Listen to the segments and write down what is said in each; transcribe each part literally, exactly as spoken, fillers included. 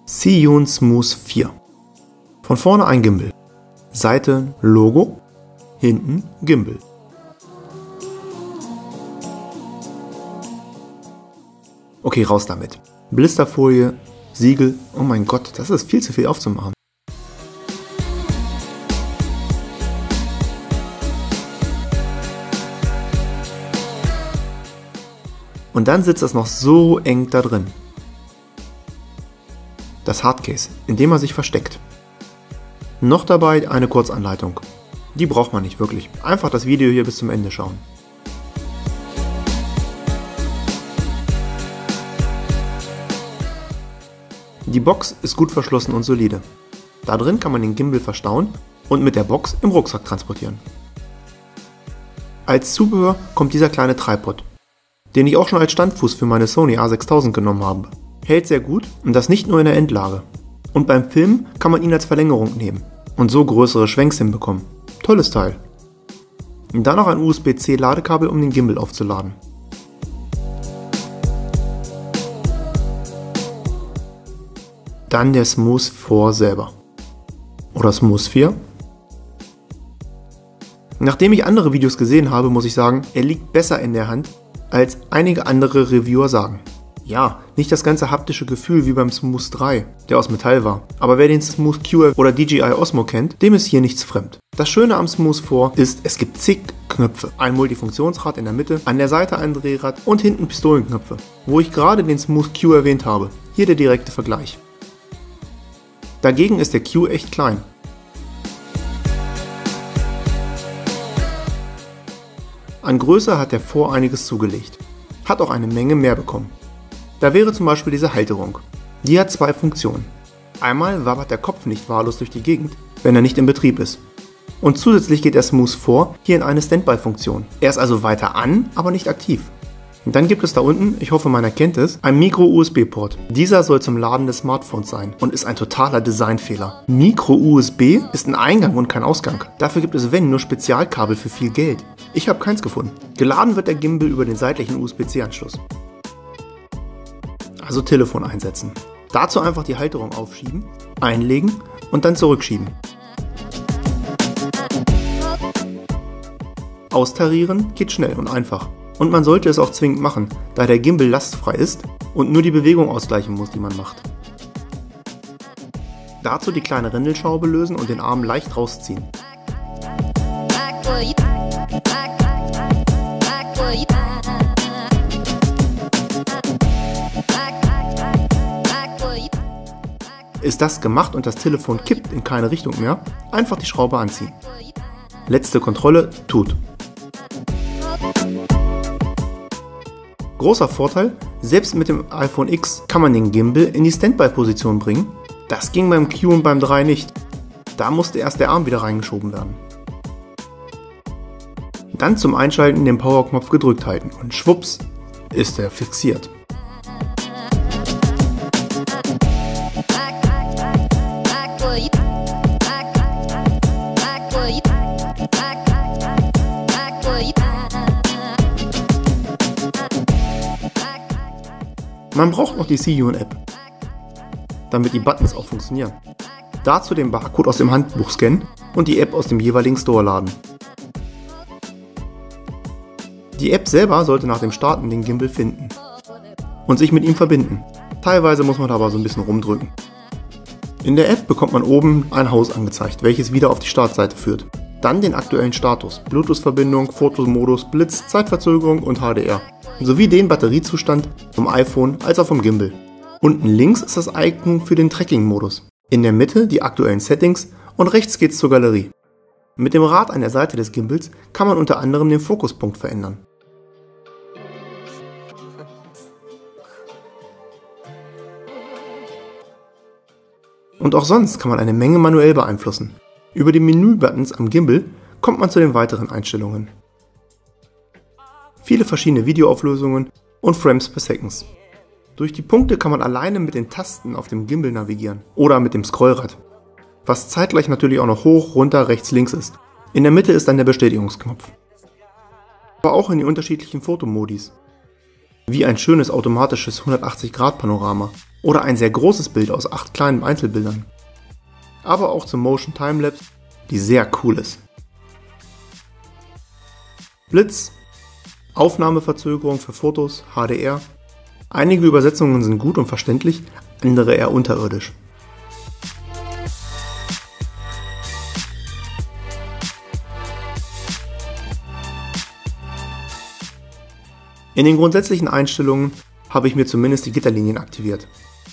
Zhiyun Smooth vier. Von vorne ein Gimbal. Seite Logo, hinten Gimbal. Okay, raus damit. Blisterfolie, Siegel, oh mein Gott, das ist viel zu viel aufzumachen. Und dann sitzt das noch so eng da drin. Das Hardcase, in dem er sich versteckt. Noch dabei eine Kurzanleitung. Die braucht man nicht wirklich. Einfach das Video hier bis zum Ende schauen. Die Box ist gut verschlossen und solide. Da drin kann man den Gimbal verstauen und mit der Box im Rucksack transportieren. Als Zubehör kommt dieser kleine Tripod, den ich auch schon als Standfuß für meine Sony A sechstausend genommen habe. Hält sehr gut und das nicht nur in der Endlage. Und beim Filmen kann man ihn als Verlängerung nehmen und so größere Schwenks hinbekommen. Tolles Teil. Und dann noch ein U S B C Ladekabel, um den Gimbal aufzuladen. Dann der Smooth vier selber. Oder Smooth vier. Nachdem ich andere Videos gesehen habe, muss ich sagen, er liegt besser in der Hand, als einige andere Reviewer sagen. Ja, nicht das ganze haptische Gefühl wie beim Smooth drei, der aus Metall war. Aber wer den Smooth Q F oder D J I Osmo kennt, dem ist hier nichts fremd. Das Schöne am Smooth vier ist, es gibt zig Knöpfe. Ein Multifunktionsrad in der Mitte, an der Seite ein Drehrad und hinten Pistolenknöpfe. Wo ich gerade den Smooth Q erwähnt habe. Hier der direkte Vergleich. Dagegen ist der Q echt klein. An Größe hat der vier einiges zugelegt. Hat auch eine Menge mehr bekommen. Da wäre zum Beispiel diese Halterung. Die hat zwei Funktionen. Einmal wabert der Kopf nicht wahllos durch die Gegend, wenn er nicht in Betrieb ist. Und zusätzlich geht der Smooth vier hier in eine Standby-Funktion. Er ist also weiter an, aber nicht aktiv. Und dann gibt es da unten, ich hoffe man erkennt es, einen Micro-U S B-Port. Dieser soll zum Laden des Smartphones sein und ist ein totaler Designfehler. Micro-U S B ist ein Eingang und kein Ausgang. Dafür gibt es, wenn, nur Spezialkabel für viel Geld. Ich habe keins gefunden. Geladen wird der Gimbal über den seitlichen U S B C Anschluss. Also Telefon einsetzen. Dazu einfach die Halterung aufschieben, einlegen und dann zurückschieben. Austarieren geht schnell und einfach. Und man sollte es auch zwingend machen, da der Gimbal lastfrei ist und nur die Bewegung ausgleichen muss, die man macht. Dazu die kleine Rändelschraube lösen und den Arm leicht rausziehen. Ist das gemacht und das Telefon kippt in keine Richtung mehr, einfach die Schraube anziehen. Letzte Kontrolle, tut. Großer Vorteil, selbst mit dem iPhone X kann man den Gimbal in die Standby-Position bringen. Das ging beim Q und beim drei nicht. Da musste erst der Arm wieder reingeschoben werden. Dann zum Einschalten den Powerknopf gedrückt halten und schwupps ist er fixiert. Man braucht noch die Zhiyun-App, damit die Buttons auch funktionieren. Dazu den Barcode aus dem Handbuch scannen und die App aus dem jeweiligen Store laden. Die App selber sollte nach dem Starten den Gimbal finden und sich mit ihm verbinden. Teilweise muss man da aber so ein bisschen rumdrücken. In der App bekommt man oben ein Haus angezeigt, welches wieder auf die Startseite führt. Dann den aktuellen Status, Bluetooth-Verbindung, Fotomodus, Blitz, Zeitverzögerung und H D R. Sowie den Batteriezustand vom iPhone als auch vom Gimbal. Unten links ist das Icon für den Tracking-Modus. In der Mitte die aktuellen Settings und rechts geht's zur Galerie. Mit dem Rad an der Seite des Gimbals kann man unter anderem den Fokuspunkt verändern. Und auch sonst kann man eine Menge manuell beeinflussen. Über die Menübuttons am Gimbal kommt man zu den weiteren Einstellungen. Viele verschiedene Videoauflösungen und Frames per Second. Durch die Punkte kann man alleine mit den Tasten auf dem Gimbal navigieren oder mit dem Scrollrad, was zeitgleich natürlich auch noch hoch, runter, rechts, links ist. In der Mitte ist dann der Bestätigungsknopf. Aber auch in die unterschiedlichen Fotomodis. wie ein schönes automatisches hundertachtzig Grad Panorama oder ein sehr großes Bild aus acht kleinen Einzelbildern. Aber auch zum Motion Timelapse, die sehr cool ist. Blitz, Aufnahmeverzögerung für Fotos, H D R. Einige Übersetzungen sind gut und verständlich, andere eher unterirdisch. In den grundsätzlichen Einstellungen habe ich mir zumindest die Gitterlinien aktiviert.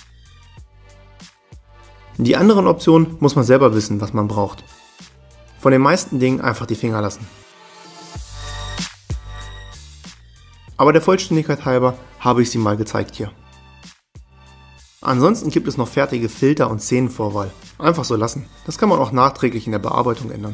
Die anderen Optionen muss man selber wissen, was man braucht. Von den meisten Dingen einfach die Finger lassen. Aber der Vollständigkeit halber habe ich sie mal gezeigt hier. Ansonsten gibt es noch fertige Filter und Szenenvorwahl. Einfach so lassen. Das kann man auch nachträglich in der Bearbeitung ändern.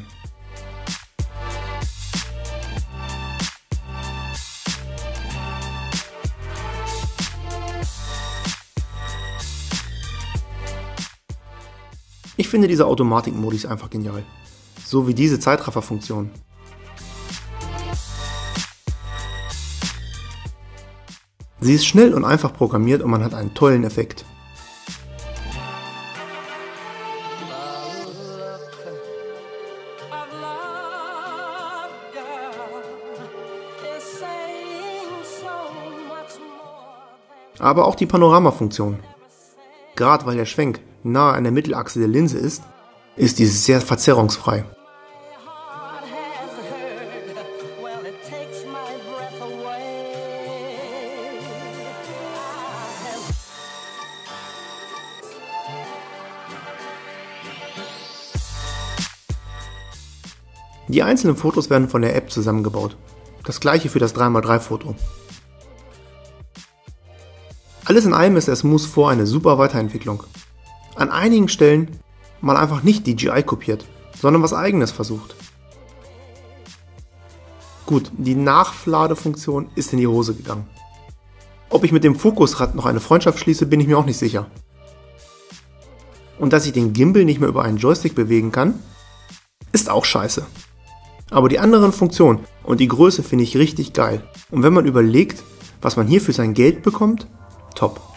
Ich finde diese Automatik-Modis einfach genial. So wie diese Zeitraffer-Funktion. Sie ist schnell und einfach programmiert und man hat einen tollen Effekt. Aber auch die Panorama-Funktion. Gerade weil der Schwenk nahe an der Mittelachse der Linse ist, ist diese sehr verzerrungsfrei. Die einzelnen Fotos werden von der App zusammengebaut. Das gleiche für das drei mal drei Foto. Alles in allem ist der Smooth vier eine super Weiterentwicklung. An einigen Stellen mal einfach nicht D J I kopiert, sondern was eigenes versucht. Gut, die Nachladefunktion ist in die Hose gegangen. Ob ich mit dem Fokusrad noch eine Freundschaft schließe, bin ich mir auch nicht sicher. Und dass ich den Gimbal nicht mehr über einen Joystick bewegen kann, ist auch scheiße. Aber die anderen Funktionen und die Größe finde ich richtig geil. Und wenn man überlegt, was man hier für sein Geld bekommt, top.